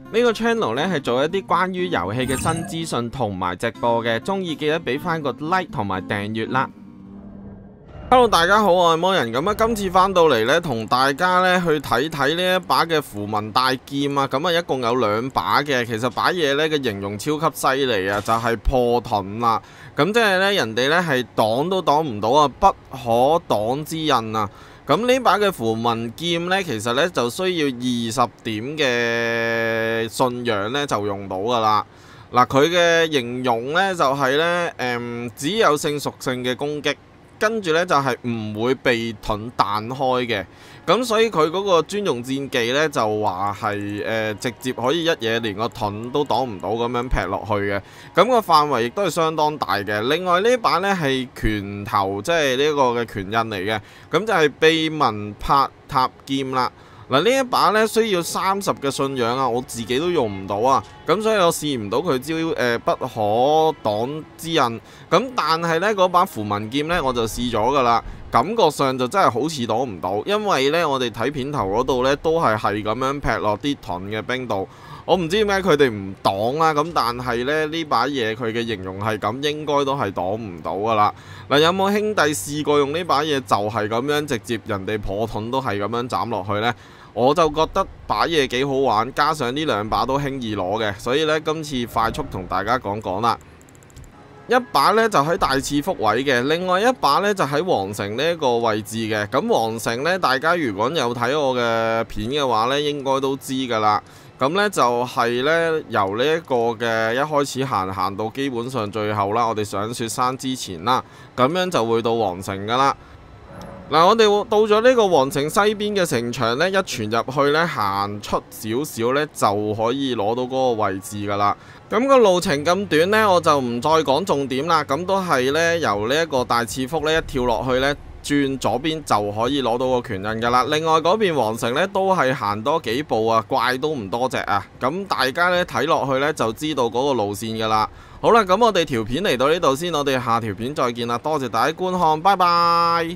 呢個 channel 咧係做一啲關於遊戲嘅新資訊同埋直播嘅，中意記得俾翻個 like 同埋訂閱啦。Hello， 大家好，我係魔人。咁啊，今次翻到嚟呢，同大家呢去睇睇呢一把嘅符文大劍啊。咁啊，一共有2把嘅。其實把嘢呢嘅形容超級犀利啊，就係破盾啦。咁即係呢，人哋呢係擋都擋唔到啊，不可擋之刃啊。咁呢把嘅符文劍呢，其實呢就需要20點嘅信仰呢就用到噶啦。嗱，佢嘅形容呢就係呢，只有性屬性嘅攻擊。跟住呢，就係唔會被盾彈開嘅，咁所以佢嗰個專用戰技呢，就話係直接可以一嘢連個盾都擋唔到咁樣劈落去嘅，咁個範圍亦都係相當大嘅。另外呢把呢，係拳頭，即係呢個嘅拳印嚟嘅，咁就係秘聞拍塔劍啦。嗱，呢一把咧需要30嘅信仰啊，我自己都用唔到啊，咁所以我試唔到佢招不可擋之刃。咁但係呢嗰把符文劍呢，我就試咗噶啦，感覺上就真係好似擋唔到，因為呢，我哋睇片頭嗰度呢，都係咁樣劈落啲盾嘅兵度。我唔知點解佢哋唔擋啦，咁但係咧呢把嘢佢嘅形容係咁，應該都係擋唔到噶啦。嗱，有冇兄弟試過用呢把嘢就係咁樣直接人哋破盾都係咁樣斬落去呢？我就覺得把嘢幾好玩，加上呢2把都輕易攞嘅，所以呢，今次快速同大家講講啦。一把呢就喺大賜福位嘅，另外一把呢就喺皇城呢個位置嘅。咁皇城呢，大家如果有睇我嘅片嘅話呢，應該都知噶啦。咁呢就係呢，由呢一個嘅一開始行到基本上最後啦，我哋上雪山之前啦，咁樣就會到皇城噶啦。嗱，我哋到咗呢個皇城西邊嘅城牆呢，一傳入去呢，行出少少呢，就可以攞到嗰個位置噶啦。咁個路程咁短呢，我就唔再講重點啦。咁都係呢，由呢一個大賜福呢，一跳落去呢，轉左邊就可以攞到個拳印噶啦。另外嗰邊皇城呢，都係行多幾步啊，怪都唔多隻啊。咁大家呢，睇落去呢，就知道嗰個路線噶啦。好啦，咁我哋條片嚟到呢度先，我哋下條片再見啦。多謝大家觀看，拜拜。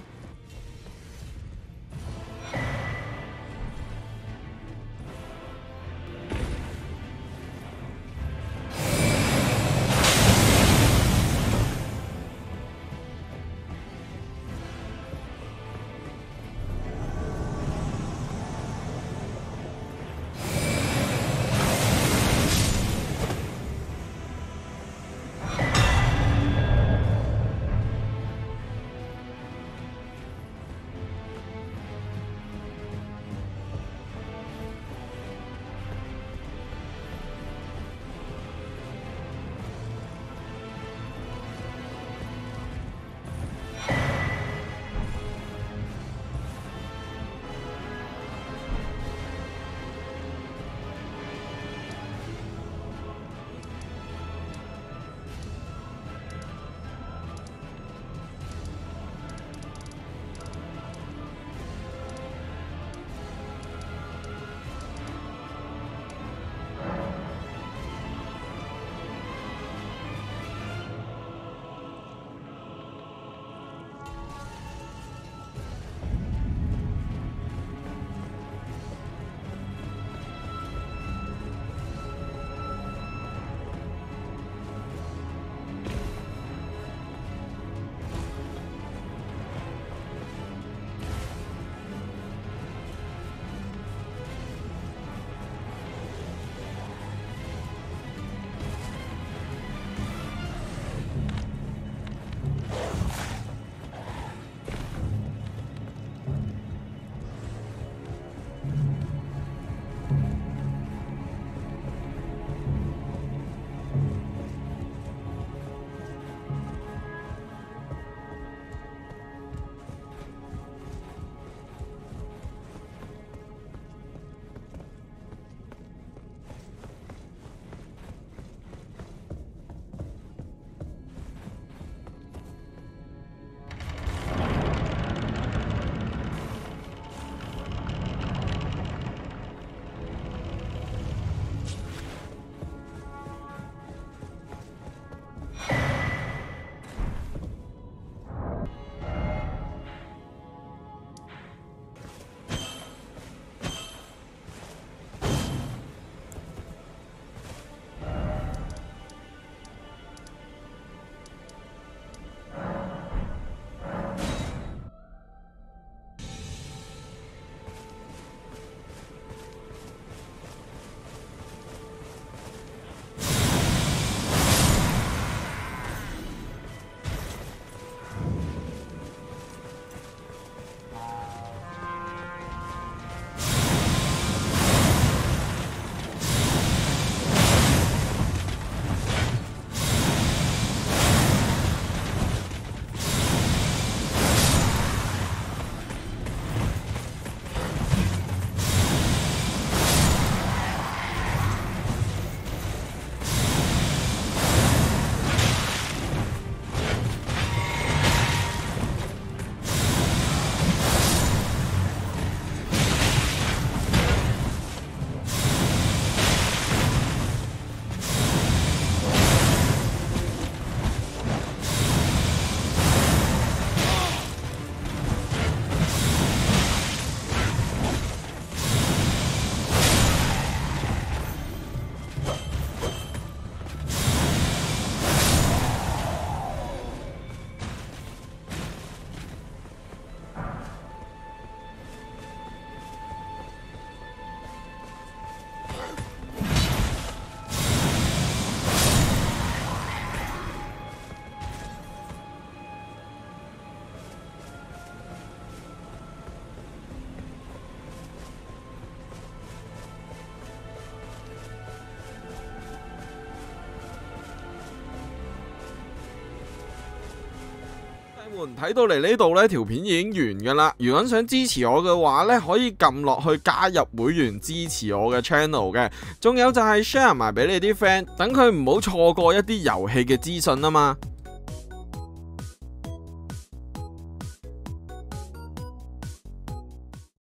們睇到嚟呢度呢條片已經完噶啦。如果想支持我嘅話呢，可以撳落去加入會員支持我嘅 channel 嘅。仲有就係 share 埋俾你啲 friend，等佢唔好錯過一啲遊戲嘅資訊啊嘛。